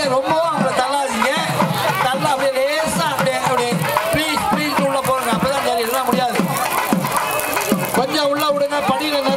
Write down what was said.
ரொம்பவும் அவங்களை தள்ளாதீங்க. தள்ள அப்படியே லேசா அப்படியே ப்ளீஸ் உள்ள போடுங்க. அப்பதான் சரி, எல்லாம் முடியாது. கொஞ்சம் உள்ள விடுங்க. படியில